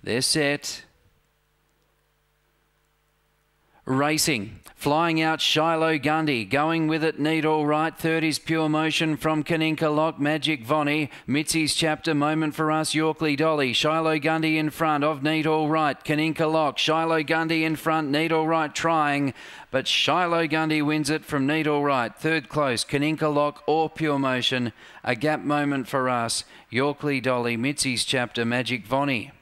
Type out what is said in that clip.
They're set. Racing. Flying out Shiloh Gundy. Going with it, Need All Right. Third is Pure Motion from Kaninka Lock. Magic Vonnie. Mitzi's Chapter. Moment for Us. Yorkley Dolly. Shiloh Gundy in front of Need All Right. Kaninka Lock. Shiloh Gundy in front. Need All Right trying. But Shiloh Gundy wins it from Need All Right. Third close. Kaninka Lock or Pure Motion. A gap Moment for Us. Yorkley Dolly. Mitzi's Chapter. Magic Vonnie.